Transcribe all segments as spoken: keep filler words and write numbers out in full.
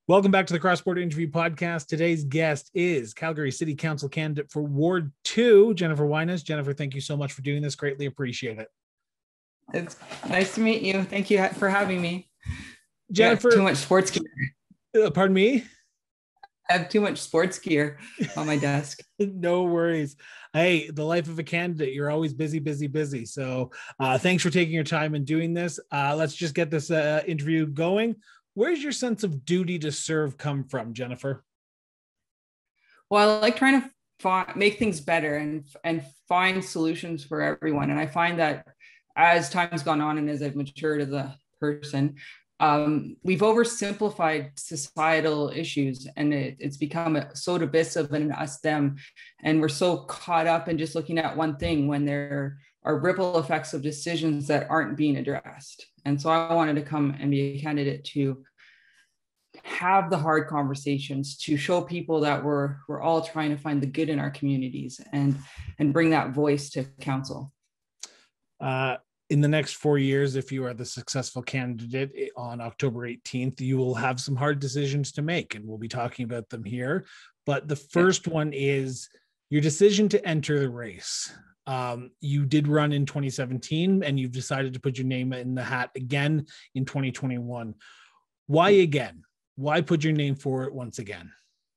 Welcome back to the Cross Border Interview Podcast. Today's guest is Calgary City Council candidate for Ward two, Jennnifer Wyness. Jennnifer, thank you so much for doing this. Greatly appreciate it. It's nice to meet you. Thank you for having me. Jennnifer, too much sports gear. Uh, pardon me? I have too much sports gear on my desk. No worries. Hey, the life of a candidate, you're always busy, busy, busy. So uh, thanks for taking your time and doing this. Uh, let's just get this uh, interview going. Where's your sense of duty to serve come from, Jennnifer? Well, I like trying to find, make things better and, and find solutions for everyone. And I find that as time's gone on and as I've matured as a person, um, we've oversimplified societal issues, and it, it's become a, so divisive and us them. And we're so caught up in just looking at one thing when there are ripple effects of decisions that aren't being addressed. And so I wanted to come and be a candidate to have the hard conversations, to show people that we're we're all trying to find the good in our communities and and bring that voice to council. Uh, in the next four years, if you are the successful candidate on October eighteenth, you will have some hard decisions to make, and we'll be talking about them here. But the first yeah. one is your decision to enter the race. Um, you did run in twenty seventeen, and you've decided to put your name in the hat again in twenty twenty-one. Why again? Why put your name for it once again?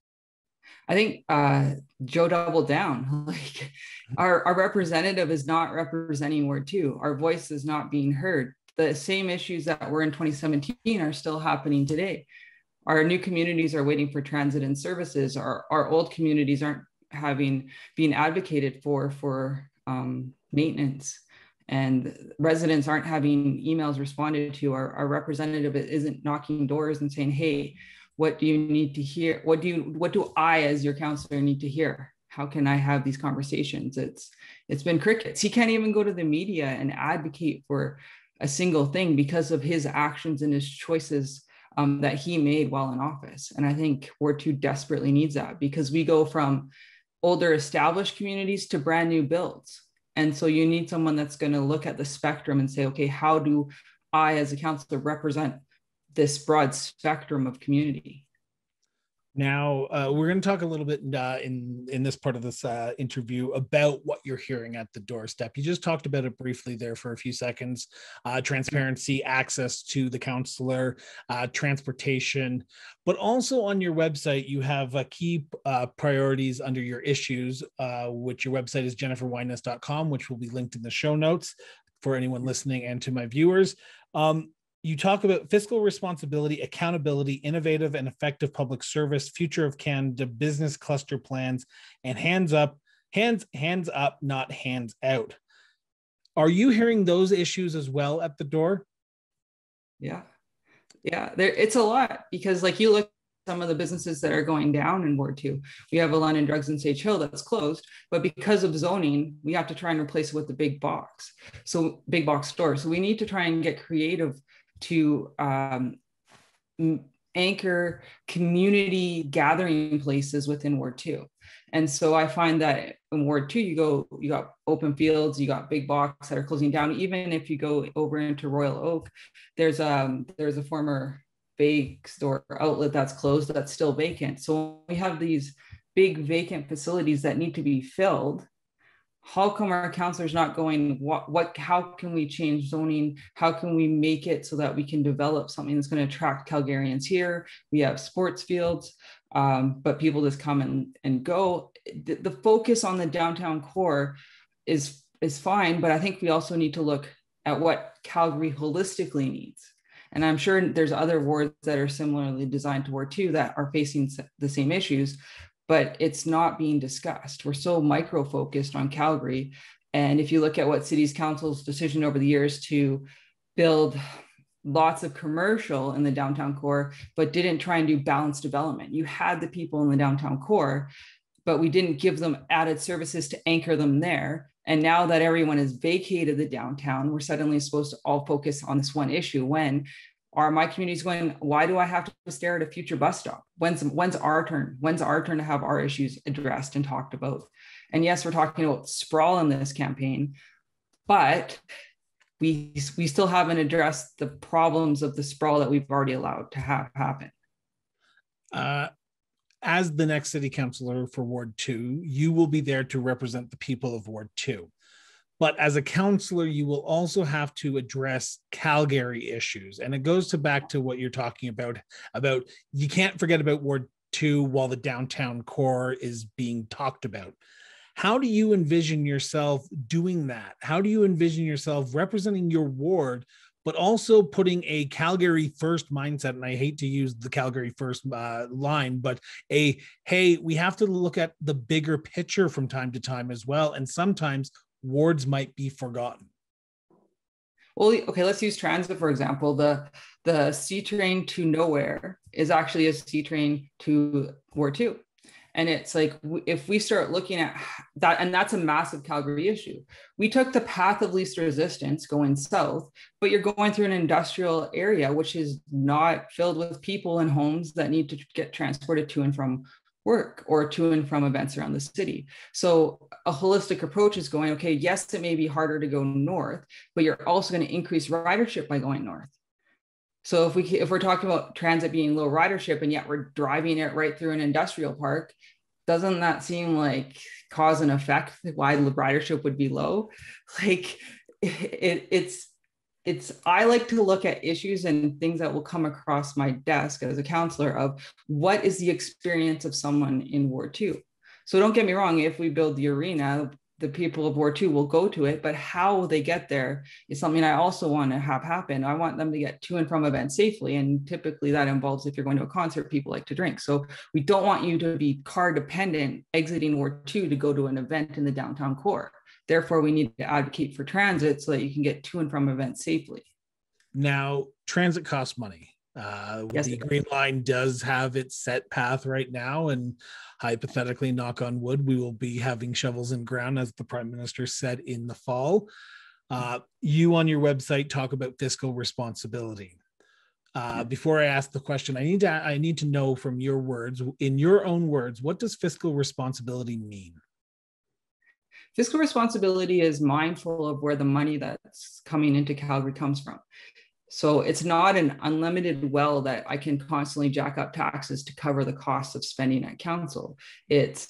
I think uh, Joe doubled down. Like our, our representative is not representing Ward two. Our voice is not being heard. The same issues that were in twenty seventeen are still happening today. Our new communities are waiting for transit and services. Our, our old communities aren't having being advocated for for um, maintenance, and residents aren't having emails responded to. Our, our representative isn't knocking doors and saying, hey, what do you need to hear? What do you, what do I as your counselor need to hear? How can I have these conversations? It's, it's been crickets. He can't even go to the media and advocate for a single thing because of his actions and his choices um, that he made while in office. And I think Ward two desperately needs that, because we go from older established communities to brand new builds. And so you need someone that's going to look at the spectrum and say, okay, how do I as a counselor represent this broad spectrum of community? Now, uh, we're going to talk a little bit uh, in, in this part of this uh, interview about what you're hearing at the doorstep. You just talked about it briefly there for a few seconds. Uh, transparency, access to the counselor, uh, transportation, but also on your website, you have uh, key uh, priorities under your issues, uh, which your website is jennnifer wyness dot com, which will be linked in the show notes for anyone listening and to my viewers. Um, You talk about fiscal responsibility, accountability, innovative and effective public service, future of Canada, business cluster plans, and hands up, hands, hands up, not hands out. Are you hearing those issues as well at the door? Yeah. Yeah, there, it's a lot, because like you look at some of the businesses that are going down in Ward two. We have a London Drugs in Sage Hill that's closed, but because of zoning, we have to try and replace it with the big box. So big box store. So we need to try and get creative to um, anchor community gathering places within Ward two. And so I find that in Ward two, you go, you got open fields, you got big box that are closing down. Even if you go over into Royal Oak, there's um there's a former bake store outlet that's closed that's still vacant. So we have these big vacant facilities that need to be filled. How come our counselors not going, what, what, how can we change zoning? How can we make it so that we can develop something that's going to attract Calgarians here? We have sports fields, um, but people just come and, and go. The, the focus on the downtown core is, is fine, but I think we also need to look at what Calgary holistically needs. And I'm sure there's other wards that are similarly designed to Ward two that are facing the same issues, but it's not being discussed. We're so micro-focused on Calgary. And if you look at what City's Council's decision over the years to build lots of commercial in the downtown core, but didn't try and do balanced development. You had the people in the downtown core, but we didn't give them added services to anchor them there. And now that everyone has vacated the downtown, we're suddenly supposed to all focus on this one issue, when are my communities going, why do I have to stare at a future bus stop? When's, when's our turn? When's our turn to have our issues addressed and talked about? And yes, we're talking about sprawl in this campaign, but we, we still haven't addressed the problems of the sprawl that we've already allowed to have happen. Uh, as the next city councillor for Ward two, you will be there to represent the people of Ward two. But as a councillor, you will also have to address Calgary issues. And it goes to back to what you're talking about, about you can't forget about Ward two while the downtown core is being talked about. How do you envision yourself doing that? How do you envision yourself representing your ward, but also putting a Calgary first mindset? And I hate to use the Calgary first uh, line, but a, hey, we have to look at the bigger picture from time to time as well. And sometimes wards might be forgotten. Well, okay, let's use transit, for example. The, the C train to nowhere is actually a C train to Ward two. And it's like, if we start looking at that, and that's a massive Calgary issue. We took the path of least resistance going south, but you're going through an industrial area, which is not filled with people and homes that need to get transported to and from work or to and from events around the city. So a holistic approach is going, okay, yes, it may be harder to go north, but you're also going to increase ridership by going north. So if we if we're talking about transit being low ridership and yet we're driving it right through an industrial park, doesn't that seem like cause and effect why the ridership would be low? Like it, it's it's I like to look at issues and things that will come across my desk as a councillor of what is the experience of someone in Ward two. So don't get me wrong, if we build the arena, the people of Ward two will go to it, but how they get there is something I also want to have happen. I want them to get to and from events safely. And typically that involves, if you're going to a concert, people like to drink. So we don't want you to be car dependent exiting Ward two to go to an event in the downtown core. Therefore, we need to advocate for transit so that you can get to and from events safely. Now, transit costs money. Uh, yes, the Green Line does have its set path right now, and hypothetically, knock on wood, we will be having shovels in ground, as the Prime Minister said, in the fall. Uh, you on your website talk about fiscal responsibility. Uh, before I ask the question, I need to I need to know from your words, in your own words, what does fiscal responsibility mean? Fiscal responsibility is mindful of where the money that's coming into Calgary comes from. So it's not an unlimited well that I can constantly jack up taxes to cover the costs of spending at council. It's,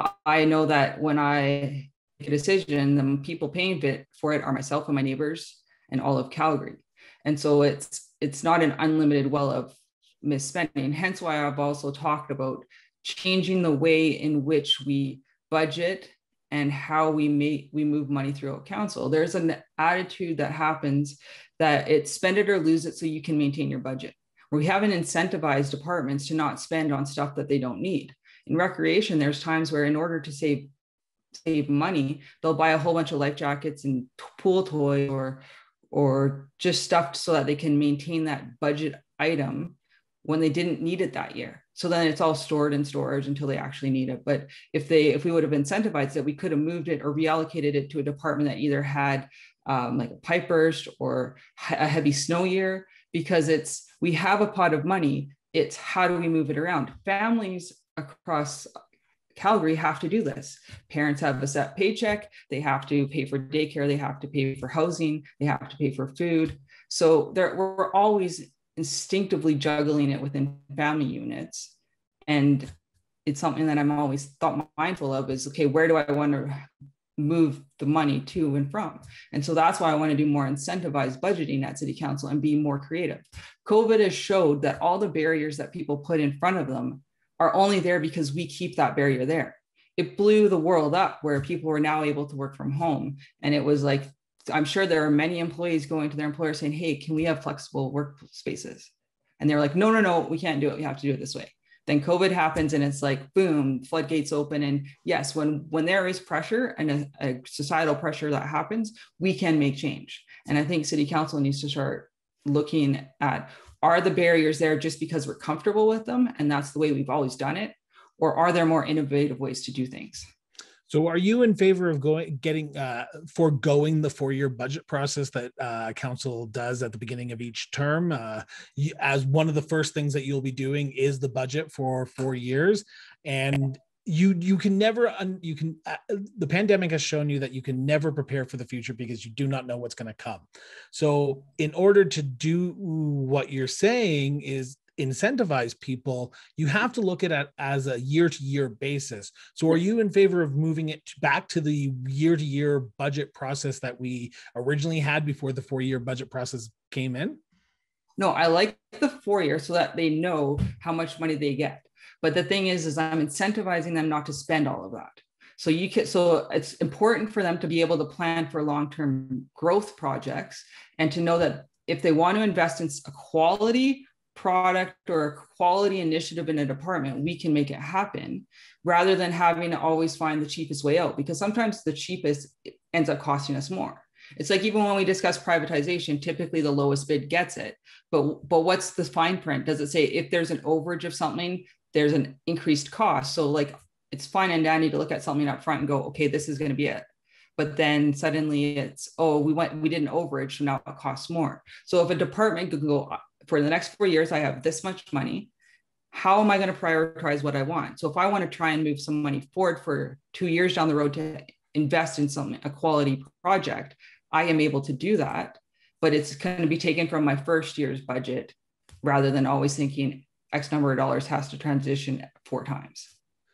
I know that when I make a decision, the people paying for it are myself and my neighbors and all of Calgary. And so it's, it's not an unlimited well of misspending. Hence why I've also talked about changing the way in which we budget and how we make we move money throughout council. There's an attitude that happens that it's spend it or lose it so you can maintain your budget. We haven't incentivized departments to not spend on stuff that they don't need. In recreation, there's times where in order to save save money, they'll buy a whole bunch of life jackets and pool toys or or just stuff so that they can maintain that budget item when they didn't need it that year. So then it's all stored in storage until they actually need it. But if they, if we would have incentivized it, we could have moved it or reallocated it to a department that either had um, like a pipe burst or a heavy snow year, because it's, we have a pot of money. It's how do we move it around? Families across Calgary have to do this. Parents have a set paycheck. They have to pay for daycare. They have to pay for housing. They have to pay for food. So there, we're always instinctively juggling it within family units. And it's something that I'm always thought mindful of is, okay, where do I want to move the money to and from? And so that's why I want to do more incentivized budgeting at City Council and be more creative. COVID has showed that all the barriers that people put in front of them are only there because we keep that barrier there. It blew the world up where people were now able to work from home. And it was like, I'm sure there are many employees going to their employer saying, hey, can we have flexible workspaces? And they're like, no, no, no, we can't do it. We have to do it this way. Then COVID happens and it's like, boom, floodgates open. And yes, when, when there is pressure and a, a societal pressure that happens, we can make change. And I think City Council needs to start looking at, are the barriers there just because we're comfortable with them and that's the way we've always done it? Or are there more innovative ways to do things? So are you in favor of going, getting, uh, foregoing the four-year budget process that uh, council does at the beginning of each term? Uh, you, as one of the first things that you'll be doing is the budget for four years. And you you can never, un, you can, uh, the pandemic has shown you that you can never prepare for the future because you do not know what's going to come. So in order to do what you're saying is incentivize people, you have to look at it as a year-to-year basis. So are you in favor of moving it back to the year-to-year budget process that we originally had before the four-year budget process came in? No, I like the four years so that they know how much money they get. But the thing is, is I'm incentivizing them not to spend all of that. So you can, so it's important for them to be able to plan for long-term growth projects and to know that if they want to invest in a quality product or a quality initiative in a department, we can make it happen rather than having to always find the cheapest way out, because sometimes the cheapest ends up costing us more. It's like, even when we discuss privatization, typically the lowest bid gets it. But, but what's the fine print? Does it say if there's an overage of something, there's an increased cost? So like, it's fine and dandy to look at something up front and go, okay, this is going to be it. But then suddenly it's, oh, we went, we did an overage, so now it costs more. So if a department could go, for the next four years, I have this much money, how am I going to prioritize what I want? So if I want to try and move some money forward for two years down the road to invest in something, a quality project, I am able to do that, but it's going to be taken from my first year's budget rather than always thinking X number of dollars has to transition four times.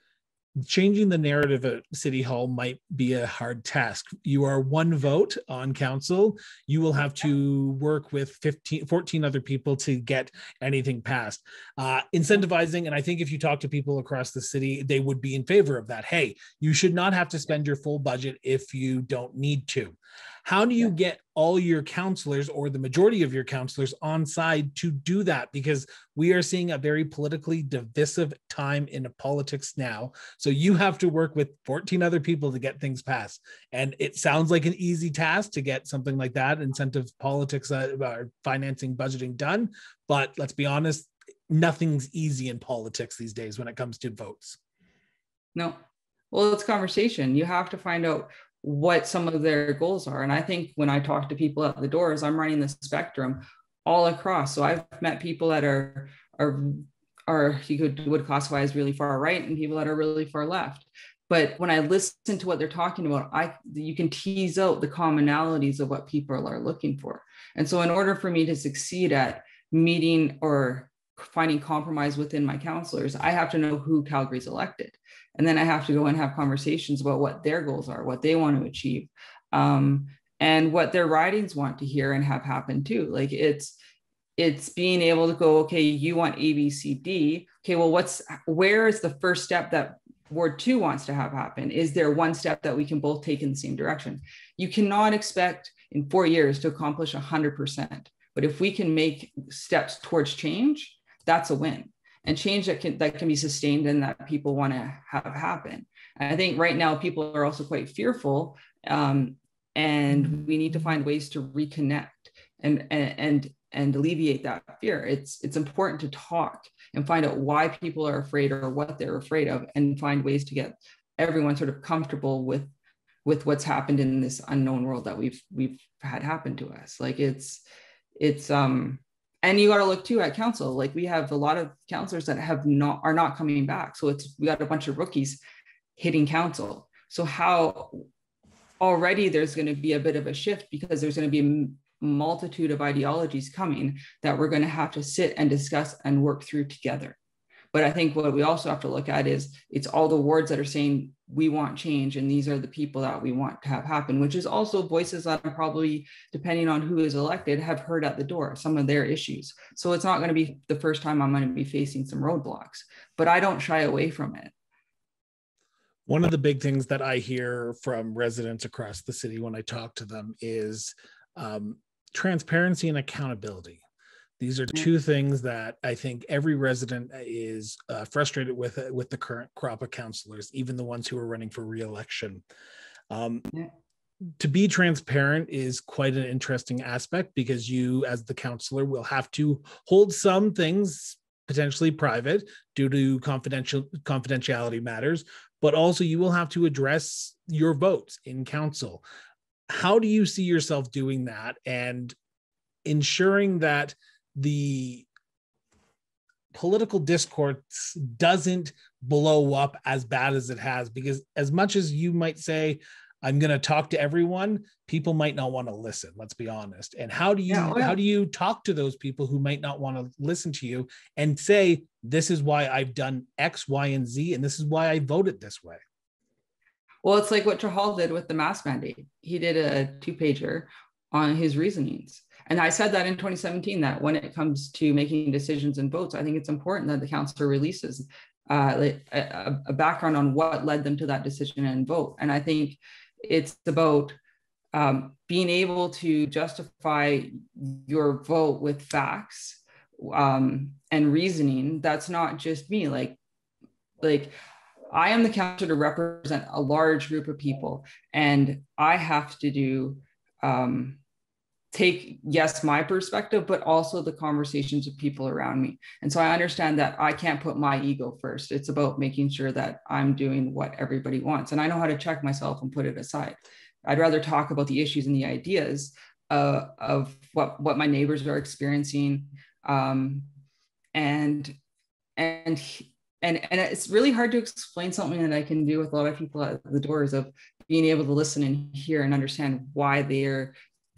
Changing the narrative at City Hall might be a hard task. You are one vote on council. You will have to work with fifteen, fourteen other people to get anything passed. Uh, incentivizing, and I think if you talk to people across the city, they would be in favor of that. Hey, you should not have to spend your full budget if you don't need to. How do you get all your councillors or the majority of your councillors on side to do that? Because we are seeing a very politically divisive time in politics now. So you have to work with fourteen other people to get things passed. And it sounds like an easy task to get something like that, incentive politics, uh, financing, budgeting done. But let's be honest, nothing's easy in politics these days when it comes to votes. No. Well, it's conversation. You have to find out what some of their goals are. And I think when I talk to people at the doors, I'm running the spectrum all across. So I've met people that are, are, are you could would classify as really far right and people that are really far left. But when I listen to what they're talking about, I you can tease out the commonalities of what people are looking for. And so in order for me to succeed at meeting or finding compromise within my councillors, I have to know who Calgary's elected. And then I have to go and have conversations about what their goals are, what they want to achieve, um, and what their ridings want to hear and have happen too. Like it's, it's being able to go, okay, you want A, B, C, D. Okay, well, what's, where is the first step that Ward two wants to have happen? Is there one step that we can both take in the same direction? You cannot expect in four years to accomplish one hundred percent. But if we can make steps towards change, that's a win. And change that can that can be sustained and that people want to have happen. And I think right now people are also quite fearful, um, and we need to find ways to reconnect and and and and alleviate that fear. It's it's important to talk and find out why people are afraid or what they're afraid of, and find ways to get everyone sort of comfortable with with what's happened in this unknown world that we've we've had happen to us. Like it's it's um. And you got to look too at council. Like we have a lot of councillors that have not are not coming back. So it's we got a bunch of rookies hitting council. So how already there's going to be a bit of a shift because there's going to be a multitude of ideologies coming that we're going to have to sit and discuss and work through together. But I think what we also have to look at is it's all the wards that are saying we want change and these are the people that we want to have happen, which is also voices that are probably, depending on who is elected, have heard at the door some of their issues. So it's not going to be the first time I'm going to be facing some roadblocks, but I don't shy away from it. One of the big things that I hear from residents across the city when I talk to them is um, transparency and accountability. These are two things that I think every resident is uh, frustrated with uh, with the current crop of councillors, even the ones who are running for re-election. Um, to be transparent is quite an interesting aspect because you, as the councillor, will have to hold some things potentially private due to confidential confidentiality matters, but also you will have to address your votes in council. How do you see yourself doing that and ensuring that the political discourse doesn't blow up as bad as it has? Because as much as you might say, I'm going to talk to everyone, people might not want to listen. Let's be honest. And how do you, Yeah, well, how do you talk to those people who might not want to listen to you and say, this is why I've done X, Y, and Z, and this is why I voted this way? Well, it's like what Trahal did with the mask mandate. He did a two pager on his reasonings. And I said that in twenty seventeen, that when it comes to making decisions and votes, I think it's important that the councillor releases uh, a, a background on what led them to that decision and vote. And I think it's about um, being able to justify your vote with facts um, and reasoning. That's not just me. Like, like I am the councillor to represent a large group of people, and I have to do um, take, yes, my perspective, but also the conversations of people around me. And so I understand that I can't put my ego first. It's about making sure that I'm doing what everybody wants. And I know how to check myself and put it aside. I'd rather talk about the issues and the ideas uh, of what, what my neighbors are experiencing. Um, and, and, and, and it's really hard to explain something that I can do with a lot of people at the doors, of being able to listen and hear and understand why they're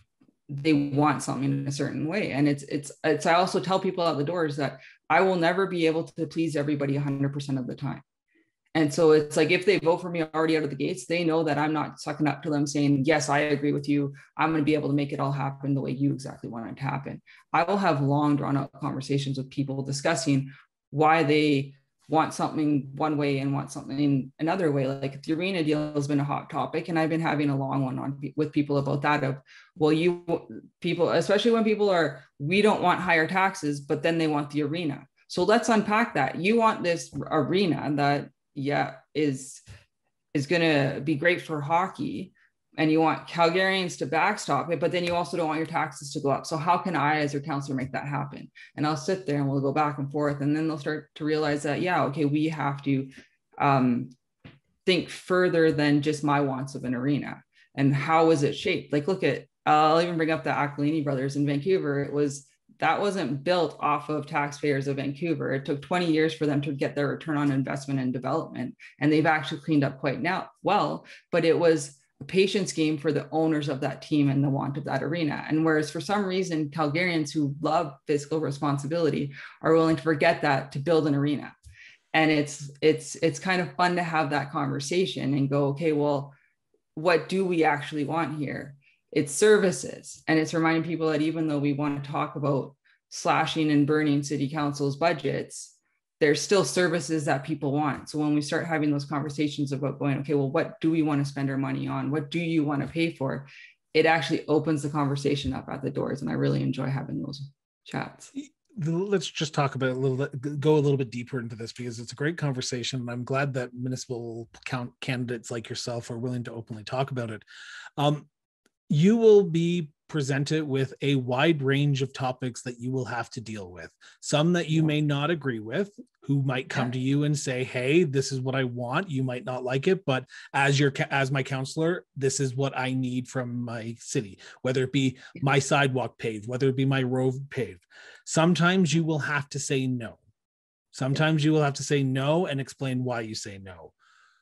they want something in a certain way. And it's, it's, it's, I also tell people at the doors that I will never be able to please everybody one hundred percent of the time. And so it's like, if they vote for me already out of the gates, they know that I'm not sucking up to them saying, yes, I agree with you. I'm going to be able to make it all happen the way you exactly want it to happen. I will have long drawn out conversations with people discussing why they want something one way and want something another way. Like the arena deal has been a hot topic, and I've been having a long one on with people about that. Of, well, you people, especially when people are, we don't want higher taxes, but then they want the arena. So let's unpack that. You want this arena that, yeah, is is going to be great for hockey, and you want Calgarians to backstop it, but then you also don't want your taxes to go up. So how can I, as your counselor, make that happen? And I'll sit there and we'll go back and forth. And then they'll start to realize that, yeah, okay, we have to um, think further than just my wants of an arena. And how is it shaped? Like, look at, I'll even bring up the Aquilini brothers in Vancouver. It was, that wasn't built off of taxpayers of Vancouver. It took twenty years for them to get their return on investment and development. And they've actually cleaned up quite now well, but it was a patience game for the owners of that team and the want of that arena. And whereas for some reason, Calgarians who love fiscal responsibility are willing to forget that to build an arena. And it's, it's, it's kind of fun to have that conversation and go, okay, well, what do we actually want here? It's services. And it's reminding people that even though we want to talk about slashing and burning city council's budgets, there's still services that people want. So when we start having those conversations about going, okay, well, what do we want to spend our money on? What do you want to pay for? It actually opens the conversation up at the doors. And I really enjoy having those chats. Let's just talk about a little, go a little bit deeper into this, because it's a great conversation. And I'm glad that municipal count candidates like yourself are willing to openly talk about it. Um, you will be presented with a wide range of topics that you will have to deal with. Some that you may not agree with, who might come yeah. to you and say, hey, this is what I want. You might not like it, but as your as my counselor, this is what I need from my city, whether it be my sidewalk paved, whether it be my road paved. Sometimes you will have to say no. Sometimes you will have to say no and explain why you say no.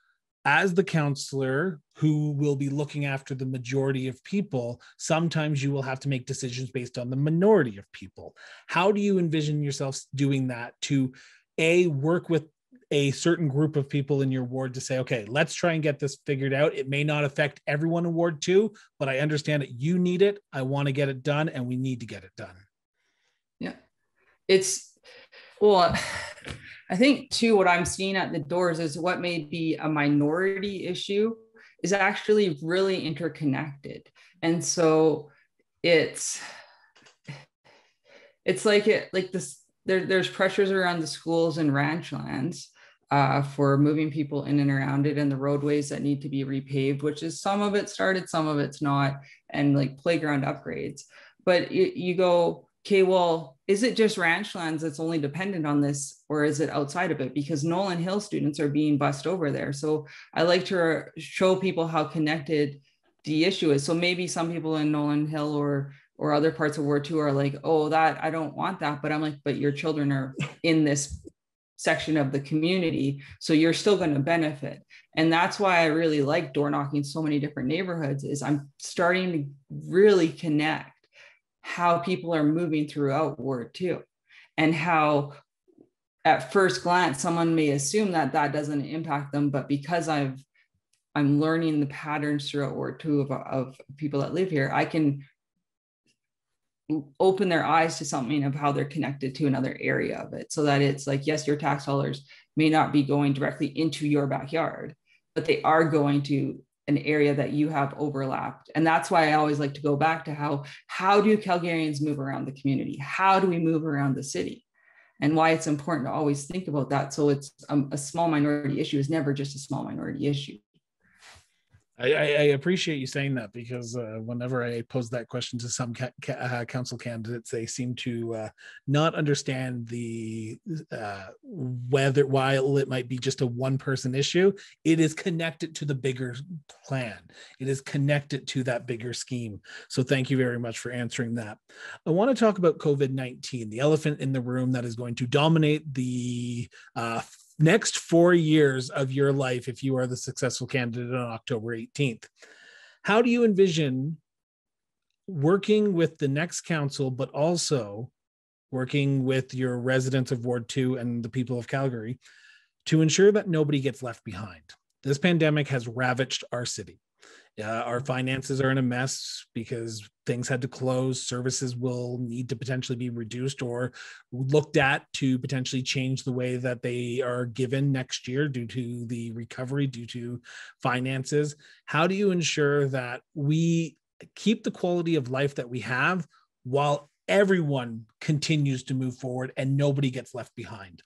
As the counselor who will be looking after the majority of people, sometimes you will have to make decisions based on the minority of people. How do you envision yourself doing that to, A, work with a certain group of people in your ward to say, okay, let's try and get this figured out. It may not affect everyone in Ward two, but I understand that you need it. I want to get it done, and we need to get it done. Yeah. It's, well, I think too, what I'm seeing at the doors is what may be a minority issue is actually really interconnected. And so it's, it's like it, like this, there, there's pressures around the schools and ranch lands uh, for moving people in and around it, and the roadways that need to be repaved, which is some of it started, some of it's not, and like playground upgrades. But you, you go, okay, well, is it just ranch lands that's only dependent on this, or is it outside of it? Because Nolan Hill students are being bussed over there. So I like to show people how connected the issue is. So maybe some people in Nolan Hill or or other parts of Ward two are like, oh, that I don't want that. But I'm like, but your children are in this section of the community. So you're still going to benefit. And that's why I really like door knocking so many different neighborhoods, is I'm starting to really connect how people are moving throughout Ward two, and how at first glance, someone may assume that that doesn't impact them, but because I've, I'm learning the patterns throughout Ward two of, of people that live here, I can open their eyes to something of how they're connected to another area of it. So that it's like, yes, your tax dollars may not be going directly into your backyard, but they are going to an area that you have overlapped. And that's why I always like to go back to how, how do Calgarians move around the community? How do we move around the city? And why it's important to always think about that. So it's um, a small minority issue is never just a small minority issue. I, I appreciate you saying that, because uh, whenever I pose that question to some ca- ca- uh, council candidates, they seem to uh, not understand the uh, whether, while it might be just a one-person issue, it is connected to the bigger plan. It is connected to that bigger scheme. So thank you very much for answering that. I want to talk about COVID nineteen, the elephant in the room that is going to dominate the uh, next four years of your life if you are the successful candidate on October eighteenth. How do you envision working with the next council, but also working with your residents of Ward two and the people of Calgary to ensure that nobody gets left behind? This pandemic has ravaged our city. Uh, our finances are in a mess because things had to close. Services will need to potentially be reduced or looked at to potentially change the way that they are given next year due to the recovery, due to finances. How do you ensure that we keep the quality of life that we have while everyone continues to move forward and nobody gets left behind?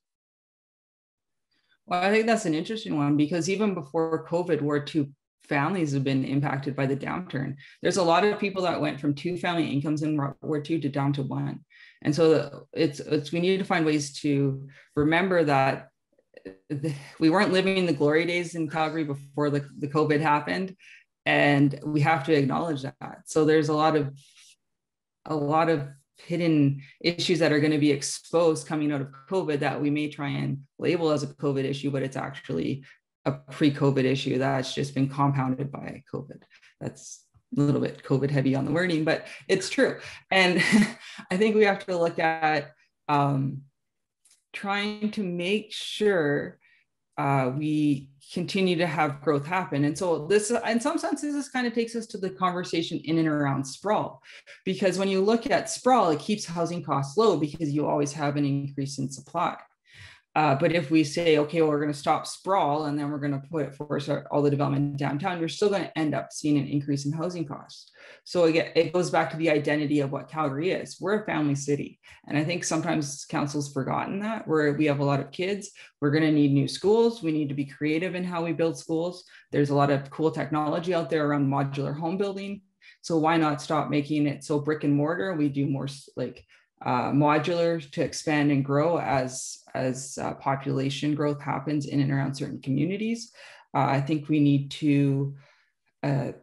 Well, I think that's an interesting one, because even before COVID, Ward two families have been impacted by the downturn. There's a lot of people that went from two family incomes in Ward two to down to one. And so it's, it's we need to find ways to remember that we weren't living the glory days in Calgary before the, the COVID happened. And we have to acknowledge that. So there's a lot of, a lot of hidden issues that are going to be exposed coming out of COVID that we may try and label as a COVID issue, but it's actually a pre-COVID issue that's just been compounded by COVID. That's a little bit COVID heavy on the wording, but it's true. And I think we have to look at um, trying to make sure uh, we continue to have growth happen. And so this, in some senses, this kind of takes us to the conversation in and around sprawl, because when you look at sprawl, it keeps housing costs low because you always have an increase in supply. Uh, but if we say, okay, well, we're going to stop sprawl and then we're going to put it force all the development downtown, you're still going to end up seeing an increase in housing costs. So again, it goes back to the identity of what Calgary is. We're a family city. And I think sometimes council's forgotten that, where we have a lot of kids. We're going to need new schools. We need to be creative in how we build schools. There's a lot of cool technology out there around modular home building. So why not stop making it so brick and mortar? We do more like Uh, modular to expand and grow as, as uh, population growth happens in and around certain communities. Uh, I think we need to, uh,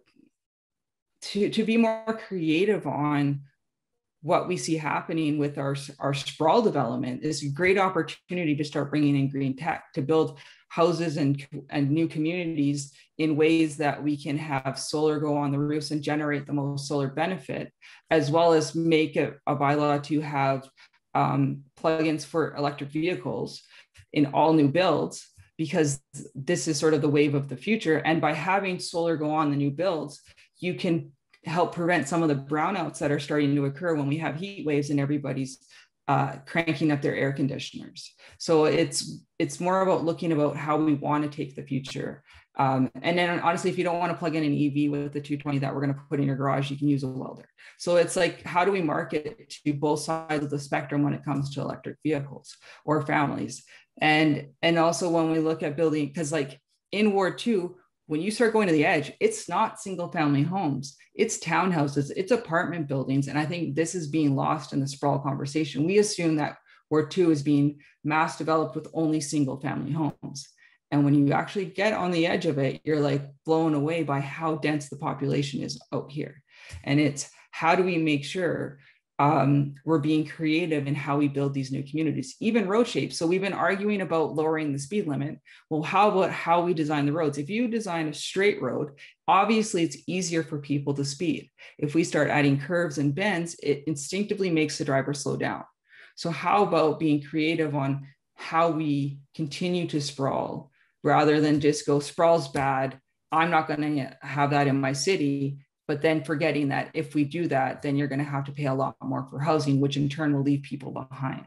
to, to be more creative on what we see happening with our, our sprawl development. Is a great opportunity to start bringing in green tech, to build houses and, and new communities in ways that we can have solar go on the roofs and generate the most solar benefit, as well as make a, a bylaw to have um, plugins for electric vehicles in all new builds, because this is sort of the wave of the future. And by having solar go on the new builds, you can help prevent some of the brownouts that are starting to occur when we have heat waves and everybody's uh, cranking up their air conditioners. So it's it's more about looking about how we want to take the future. Um, and then honestly, if you don't want to plug in an E V with the two twenty that we're going to put in your garage, you can use a welder. So it's like, how do we market to both sides of the spectrum when it comes to electric vehicles or families? And, and also when we look at building, because like in Ward two, when you start going to the edge, it's not single family homes, it's townhouses, it's apartment buildings. And I think this is being lost in the sprawl conversation. We assume that Ward two is being mass developed with only single family homes. And when you actually get on the edge of it, you're like blown away by how dense the population is out here. And it's, how do we make sure um, we're being creative in how we build these new communities, even road shapes. So we've been arguing about lowering the speed limit. Well, how about how we design the roads? If you design a straight road, obviously it's easier for people to speed. If we start adding curves and bends, it instinctively makes the driver slow down. So how about being creative on how we continue to sprawl rather than just go sprawl's bad, I'm not going to have that in my city, but then forgetting that if we do that, then you're going to have to pay a lot more for housing, which in turn will leave people behind.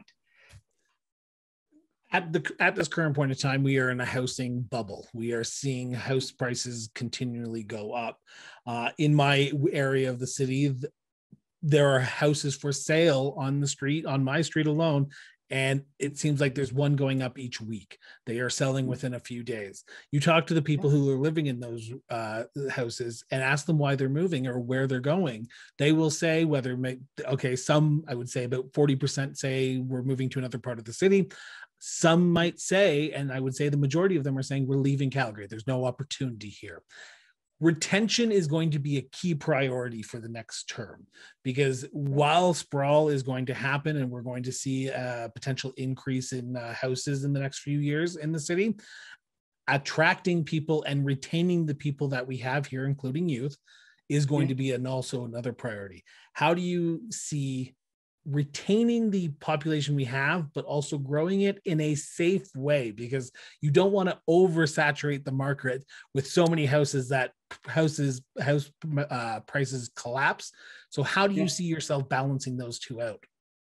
At the at this current point in time, we are in a housing bubble. We are seeing house prices continually go up. Uh, in my area of the city, th- there are houses for sale on the street, on my street alone, and it seems like there's one going up each week. They are selling within a few days. You talk to the people who are living in those uh, houses and ask them why they're moving or where they're going. They will say whether, okay, some, I would say about forty percent say we're moving to another part of the city. Some might say, and I would say the majority of them are saying we're leaving Calgary. There's no opportunity here. Retention is going to be a key priority for the next term, because while sprawl is going to happen and we're going to see a potential increase in uh, houses in the next few years in the city, attracting people and retaining the people that we have here, including youth, is going to be an also another priority. How do you see retaining the population we have, but also growing it in a safe way? Because you don't want to oversaturate the market with so many houses that houses house uh, prices collapse. So how do you see yourself balancing those two out?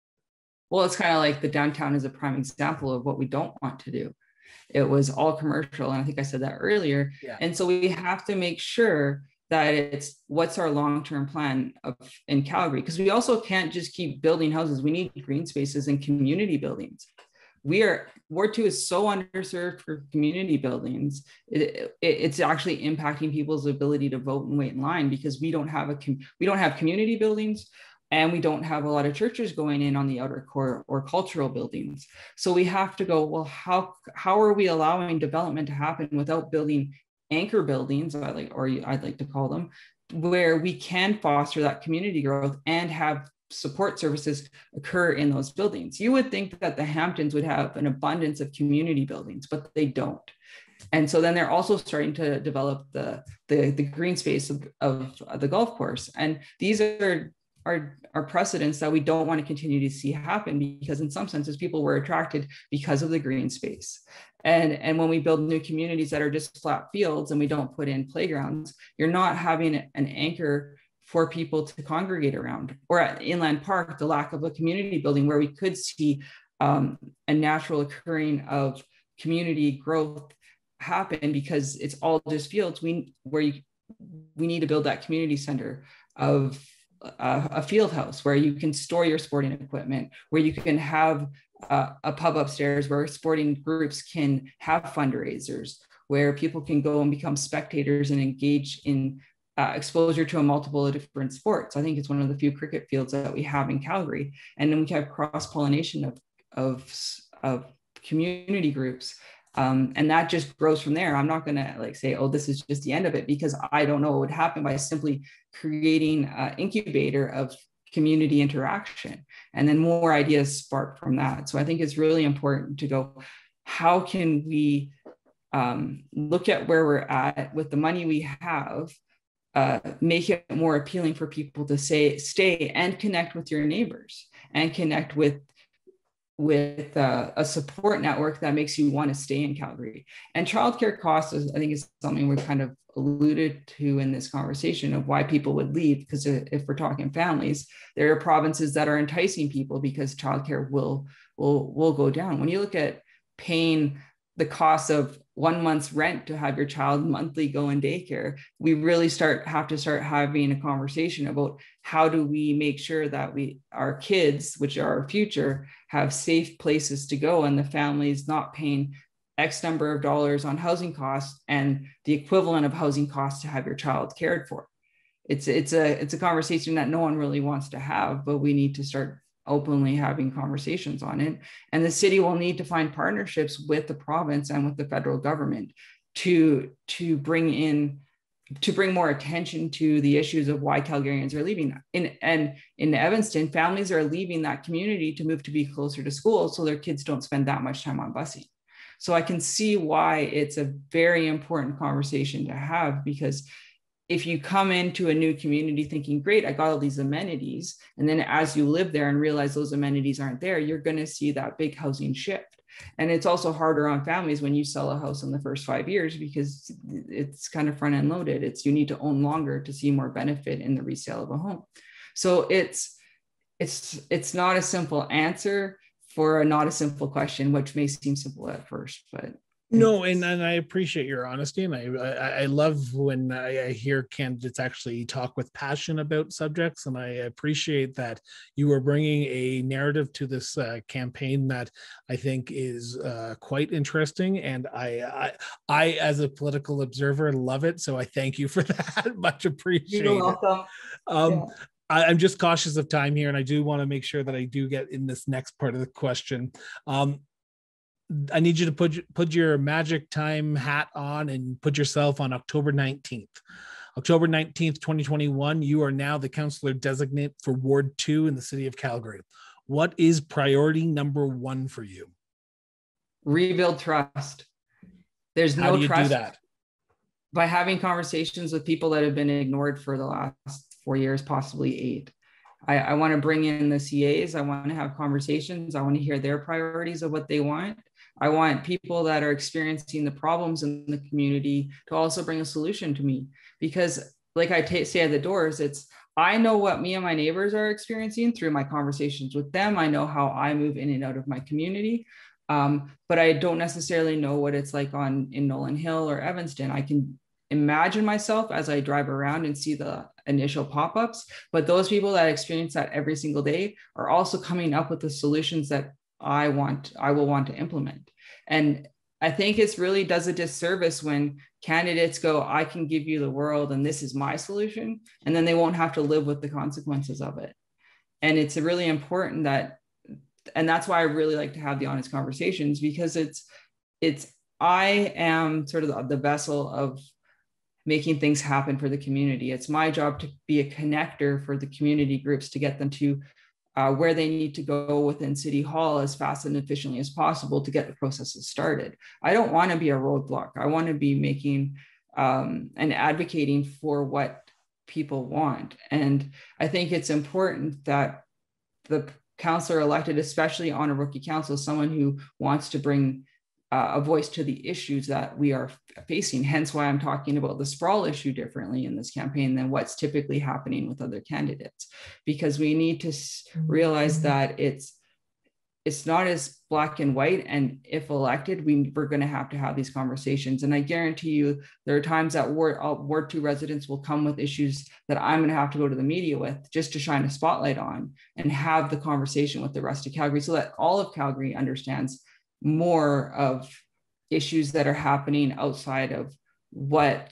Well, it's kind of like the downtown is a prime example of what we don't want to do. It was all commercial, and I think I said that earlier. Yeah. And so we have to make sure that it's what's our long-term plan of, in Calgary, because we also can't just keep building houses. We need green spaces and community buildings. We are, Ward two is so underserved for community buildings. It, it, it's actually impacting people's ability to vote and wait in line, because we don't have a, we don't have community buildings, and we don't have a lot of churches going in on the outer core or cultural buildings. So we have to go, well, how, how are we allowing development to happen without building anchor buildings, I like, or I'd like to call them, where we can foster that community growth and have support services occur in those buildings? You would think that the Hamptons would have an abundance of community buildings, but they don't. And so then they're also starting to develop the, the, the green space of, of the golf course. And these are Are, are precedents that we don't want to continue to see happen, because in some senses people were attracted because of the green space. And, and when we build new communities that are just flat fields and we don't put in playgrounds, you're not having an anchor for people to congregate around. Or at Inland Park, the lack of a community building where we could see um, a natural occurring of community growth happen, because it's all just fields. We, where you, we need to build that community center of Uh, a field house where you can store your sporting equipment, where you can have uh, a pub upstairs where sporting groups can have fundraisers, where people can go and become spectators and engage in uh, exposure to a multiple of different sports. I think it's one of the few cricket fields that we have in Calgary. And then we have cross-pollination of, of, of community groups. Um, and that just grows from there. I'm not going to like say, oh, this is just the end of it, because I don't know what would happen by simply creating an incubator of community interaction, and then more ideas spark from that. So I think it's really important to go, how can we um, look at where we're at with the money we have, uh, make it more appealing for people to say, stay and connect with your neighbors and connect with with uh, a support network that makes you want to stay in Calgary. And childcare costs, is, I think, is something we've kind of alluded to in this conversation of why people would leave. Because if we're talking families, there are provinces that are enticing people because childcare will, will, will go down. When you look at paying the cost of one month's rent to have your child monthly go in daycare, we really start have to start having a conversation about how do we make sure that we, our kids, which are our future, have safe places to go, and the family's not paying X number of dollars on housing costs and the equivalent of housing costs to have your child cared for. It's, it's a, it's a conversation that no one really wants to have, but we need to start openly having conversations on it. And the city will need to find partnerships with the province and with the federal government to, to bring in to bring more attention to the issues of why Calgarians are leaving. In, and in Evanston, families are leaving that community to move to be closer to school so their kids don't spend that much time on busing. So I can see why it's a very important conversation to have, because if you come into a new community thinking, great, I got all these amenities, and then as you live there and realize those amenities aren't there, you're going to see that big housing shift. And it's also harder on families when you sell a house in the first five years because it's kind of front end loaded. It's you need to own longer to see more benefit in the resale of a home. So it's it's it's not a simple answer for a not a simple question, which may seem simple at first, but no, and, and I appreciate your honesty, and I I, I love when I, I hear candidates actually talk with passion about subjects, and I appreciate that you are bringing a narrative to this uh, campaign that I think is uh, quite interesting, and I, I I as a political observer love it, so I thank you for that. Much appreciated. You're welcome. Um, yeah. I, I'm just cautious of time here, and I do want to make sure that I do get in this next part of the question. Um, I need you to put put your magic time hat on and put yourself on October nineteenth. October nineteenth, twenty twenty-one, you are now the councillor designate for Ward two in the city of Calgary. What is priority number one for you? Rebuild trust. There's no How do you trust do that? By having conversations with people that have been ignored for the last four years, possibly eight. I, I want to bring in the C As. I want to have conversations. I want to hear their priorities of what they want. I want people that are experiencing the problems in the community to also bring a solution to me. Because like I t- say at the doors, it's, I know what me and my neighbors are experiencing through my conversations with them. I know how I move in and out of my community. Um, but I don't necessarily know what it's like on in Nolan Hill or Evanston. I can imagine myself as I drive around and see the initial pop-ups, but those people that experience that every single day are also coming up with the solutions that I want, I will want to implement. And I think it's really does a disservice when candidates go, I can give you the world and this is my solution, and then they won't have to live with the consequences of it. And it's really important that, and that's why I really like to have the honest conversations, because it's, it's, I am sort of the vessel of making things happen for the community. It's my job to be a connector for the community groups to get them to uh, where they need to go within City Hall as fast and efficiently as possible to get the processes started. I don't want to be a roadblock. I want to be making um, and advocating for what people want. And I think it's important that the councillor elected, especially on a rookie council, someone who wants to bring Uh, a voice to the issues that we are facing. Hence why I'm talking about the sprawl issue differently in this campaign than what's typically happening with other candidates, because we need to realize that it's it's not as black and white. And if elected, we, we're going to have to have these conversations. And I guarantee you, there are times that Ward, uh, Ward two residents will come with issues that I'm going to have to go to the media with just to shine a spotlight on and have the conversation with the rest of Calgary so that all of Calgary understands more of issues that are happening outside of what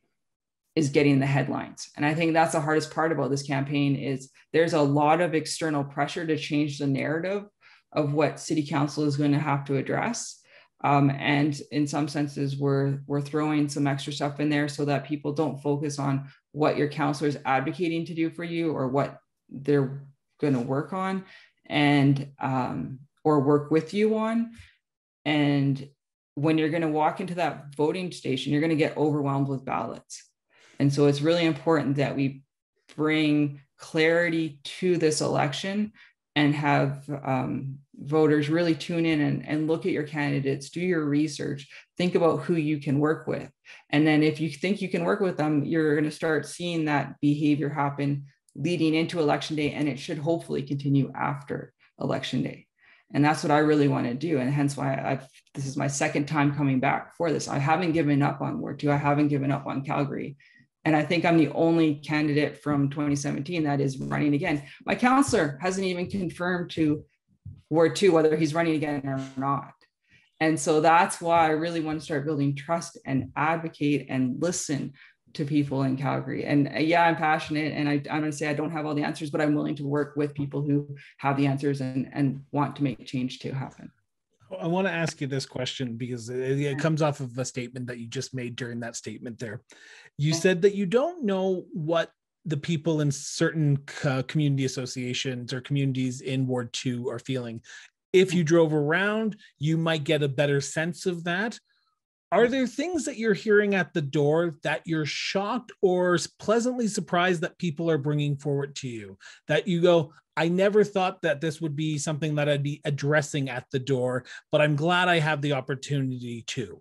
is getting the headlines. And I think that's the hardest part about this campaign is there's a lot of external pressure to change the narrative of what city council is going to have to address. Um, and in some senses, we're, we're throwing some extra stuff in there so that people don't focus on what your councilor is advocating to do for you or what they're going to work on and um, or work with you on. And when you're going to walk into that voting station, you're going to get overwhelmed with ballots. And so it's really important that we bring clarity to this election and have um, voters really tune in and, and look at your candidates, do your research, think about who you can work with. And then if you think you can work with them, you're going to start seeing that behavior happen leading into election day, and it should hopefully continue after election day. And that's what I really want to do. And hence why I've, this is my second time coming back for this. I haven't given up on Ward two. I haven't given up on Calgary. And I think I'm the only candidate from twenty seventeen that is running again. My councillor hasn't even confirmed to Ward two whether he's running again or not. And so that's why I really want to start building trust and advocate and listen to people in Calgary. And uh, yeah, I'm passionate, and I, I'm going to say I don't have all the answers, but I'm willing to work with people who have the answers and, and want to make change to happen. I want to ask you this question because it, it comes off of a statement that you just made during that statement there. You said that you don't know what the people in certain uh, community associations or communities in Ward two are feeling. If you drove around, you might get a better sense of that. Are there things that you're hearing at the door that you're shocked or pleasantly surprised that people are bringing forward to you? That you go, I never thought that this would be something that I'd be addressing at the door, but I'm glad I have the opportunity to.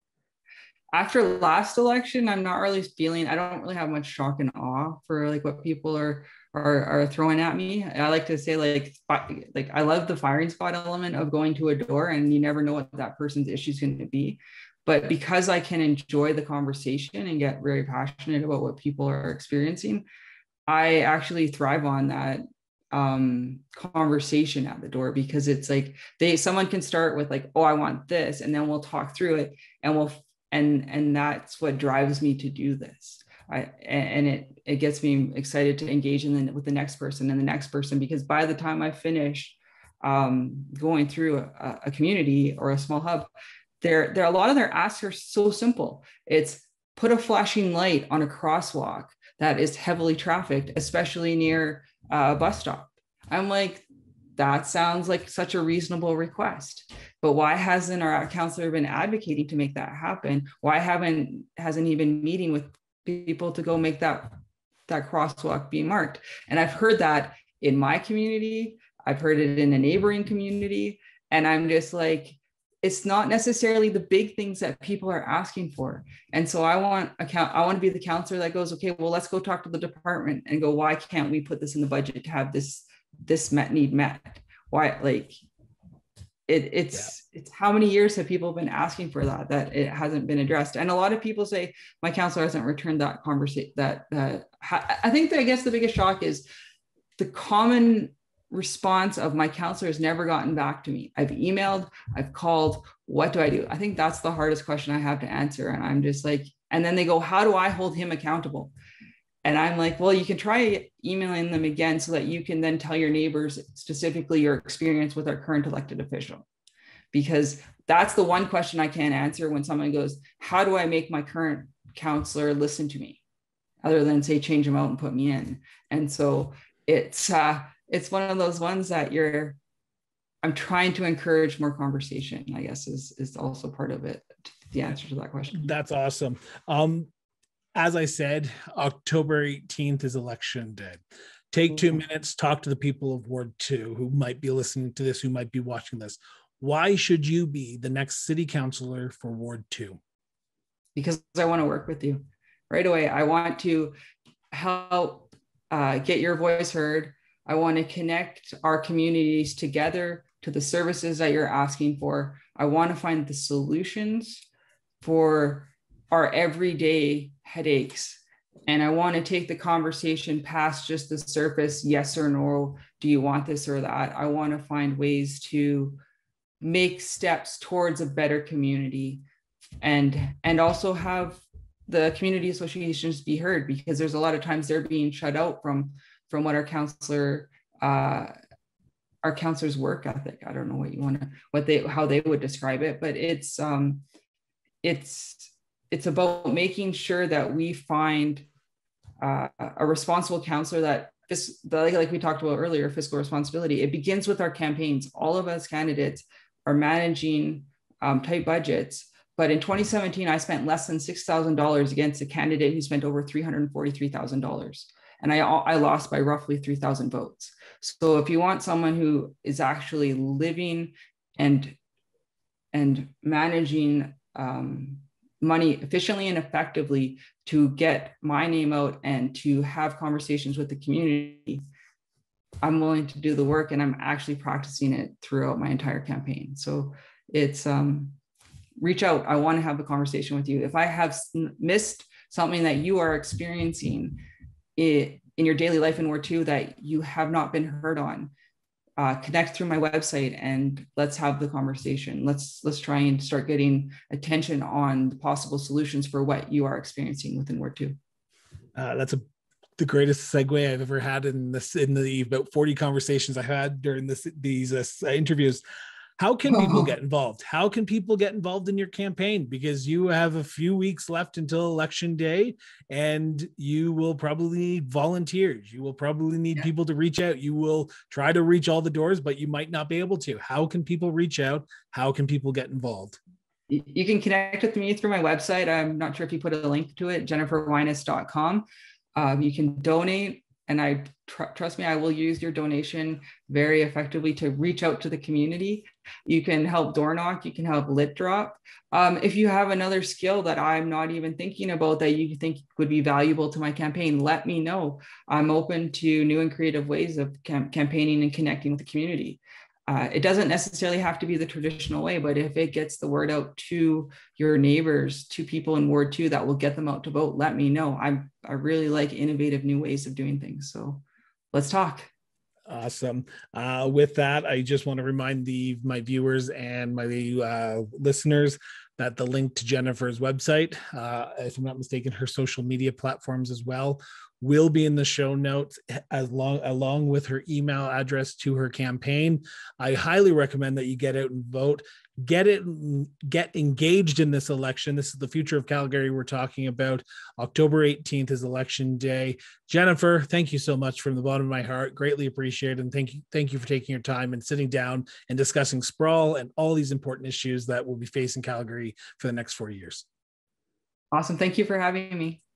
After last election, I'm not really feeling, I don't really have much shock and awe for like what people are are, are throwing at me. I like to say like, like I love the firing squad element of going to a door and you never know what that person's issue is going to be. But because I can enjoy the conversation and get very passionate about what people are experiencing, I actually thrive on that um, conversation at the door, because it's like they, someone can start with like, oh, I want this, and then we'll talk through it, and we'll, and and that's what drives me to do this. I, and it it gets me excited to engage in the, with the next person and the next person, because by the time I finish um, going through a, a community or a small hub, there there a lot of their asks are so simple. It's put a flashing light on a crosswalk that is heavily trafficked, especially near a bus stop. I'm like, that sounds like such a reasonable request, but why hasn't our councillor been advocating to make that happen? Why haven't hasn't he been meeting with people to go make that that crosswalk be marked? And I've heard that in my community, I've heard it in a neighboring community, and I'm just like, it's not necessarily the big things that people are asking for. And so I want a count, I want to be the counselor that goes, okay, well, let's go talk to the department and go, why can't we put this in the budget to have this, this met need met? Why, like, it, it's, yeah. It's how many years have people been asking for that, that it hasn't been addressed? And a lot of people say, my counselor hasn't returned that conversation, that, that, I think that I guess the biggest shock is the common response of my counselor has never gotten back to me. I've emailed, I've called, what do I do? I think that's the hardest question I have to answer. And I'm just like, and then they go, how do I hold him accountable? And I'm like, well, you can try emailing them again so that you can then tell your neighbors specifically your experience with our current elected official. Because that's the one question I can't answer when someone goes, how do I make my current counselor listen to me? Other than say, change them out and put me in. And so it's, uh, it's one of those ones that you're, I'm trying to encourage more conversation, I guess is, is also part of it, the answer to that question. That's awesome. Um, as I said, October eighteenth is election day. Take two minutes, talk to the people of Ward two who might be listening to this, who might be watching this. Why should you be the next city councillor for Ward two? Because I want to work with you right away. I want to help uh, get your voice heard. I want to connect our communities together to the services that you're asking for. I want to find the solutions for our everyday headaches. And I want to take the conversation past just the surface, yes or no, do you want this or that? I want to find ways to make steps towards a better community, and, and also have the community associations be heard, because there's a lot of times they're being shut out from from what our counselor, uh, our counselor's work ethic. I don't know what you want to, what they, how they would describe it, but it's, um, it's, it's about making sure that we find uh, a responsible counselor that, this, like, like we talked about earlier, fiscal responsibility. It begins with our campaigns. All of us candidates are managing um, tight budgets. But in twenty seventeen, I spent less than six thousand dollars against a candidate who spent over three hundred forty-three thousand dollars. And I, I lost by roughly three thousand votes. So if you want someone who is actually living and, and managing um, money efficiently and effectively to get my name out and to have conversations with the community, I'm willing to do the work, and I'm actually practicing it throughout my entire campaign. So it's, um, reach out. I want to have a conversation with you. If I have missed something that you are experiencing it, in your daily life in Ward two that you have not been heard on, uh, connect through my website and let's have the conversation. Let's let's try and start getting attention on the possible solutions for what you are experiencing within Ward two. Uh, that's a the greatest segue I've ever had in this in the about forty conversations I had during this these uh, interviews. How can people Oh. get involved? How can people get involved in your campaign? Because you have a few weeks left until election day, and you will probably need volunteers. You will probably need Yeah. people to reach out. You will try to reach all the doors, but you might not be able to. How can people reach out? How can people get involved? You can connect with me through my website. I'm not sure if you put a link to it, jennifer wyness dot com. Um, you can donate, and I tr- trust me, I will use your donation very effectively to reach out to the community. You can help door knock, you can help lid drop. Um, if you have another skill that I'm not even thinking about that you think would be valuable to my campaign, let me know. I'm open to new and creative ways of cam- campaigning and connecting with the community. Uh, it doesn't necessarily have to be the traditional way, but if it gets the word out to your neighbors, to people in Ward two that will get them out to vote, let me know. I'm, I really like innovative new ways of doing things. So let's talk. Awesome. Uh, with that, I just want to remind the my viewers and my uh, listeners that the link to Jennnifer's website, uh, if I'm not mistaken, her social media platforms as well, will be in the show notes, as long along with her email address to her campaign. I highly recommend that you get out and vote. Get it, get engaged in this election. This is the future of Calgary we're talking about. October eighteenth is election day. Jennnifer, thank you so much from the bottom of my heart. Greatly appreciated. And thank you, thank you for taking your time and sitting down and discussing sprawl and all these important issues that will be facing Calgary for the next four years. Awesome. Thank you for having me.